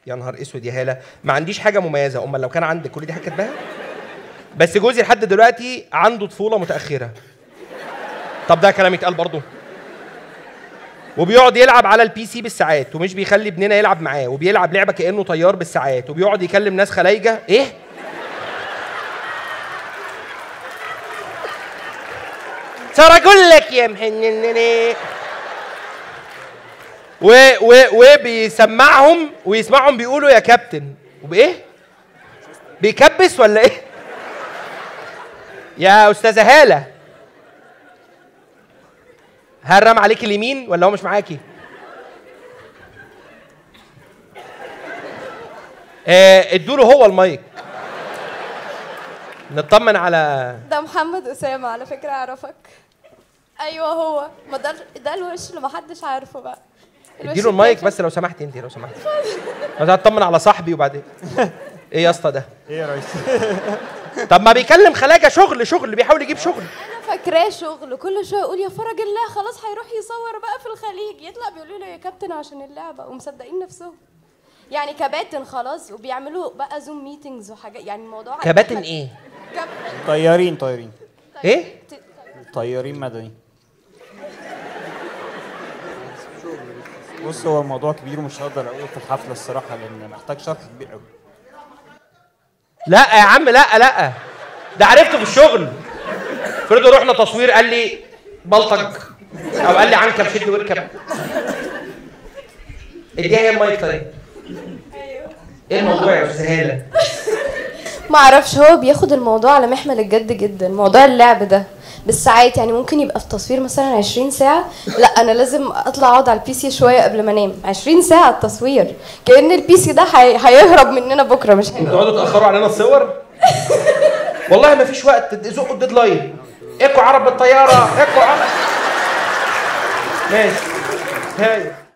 يا نهار اسود يا هاله، ما عنديش حاجه مميزه. امال لو كان عندك كل دي حاجه كاتباها. بس جوزي لحد دلوقتي عنده طفوله متاخره. طب ده كلام يتقال برضه. وبيقعد يلعب على البي سي بالساعات ومش بيخلي ابننا يلعب معاه، وبيلعب لعبه كانه طيار بالساعات، وبيقعد يكلم ناس خلايجه. ايه؟ صار اقول لك يا محننني. وبيسمعهم ويسمعهم بيقولوا يا كابتن. وبايه؟ بيكبس ولا ايه؟ يا استاذه هاله، هل رمى عليك اليمين ولا هو مش معاكي؟ ادوا له هو المايك نطمن على. ده محمد أسامة على فكرة، أعرفك. أيوه هو، ما ده الوش اللي محدش عارفه بقى. اديله المايك بس لو سمحتي، انت لو سمحتي. عايز اطمن على صاحبي وبعدين. ايه يا اسطى ده؟ ايه يا ريس؟ طب ما بيكلم خلاجه شغل بيحاول يجيب شغل. انا فاكراه شغل، كل شويه يقول يا فرج الله خلاص هيروح يصور بقى في الخليج، يطلع بيقولوا له يا كابتن عشان اللعبه، ومصدقين نفسهم يعني كباتن خلاص، وبيعملوا بقى زوم ميتينجز وحاجات. يعني الموضوع كباتن ايه؟ طيارين ايه؟ طيارين مدني. بص هو الموضوع كبير ومش هقدر اقوله في الحفله الصراحه لان محتاج شرح كبير قوي. لا يا عم لا، ده عرفته في الشغل. فريدو رحنا تصوير قال لي بلطج او قال لي عنكب شد واركب. اديها هي المايك. طيب ايه الموضوع يا استاذ هاله؟ ما اعرفش، هو بياخد الموضوع على محمل الجد جدا. موضوع اللعب ده بالساعات، يعني ممكن يبقى في تصوير مثلا 20 ساعة، لا أنا لازم أطلع أقعد على البي سي شوية قبل ما أنام. 20 ساعة التصوير، كأن البي سي ده هيهرب مننا بكرة. مش تقعدوا تأخروا علينا الصور؟ والله ما فيش وقت، زقوا الديدلاين. اكو عرب بالطيارة، اكو عرب. ماشي هاي.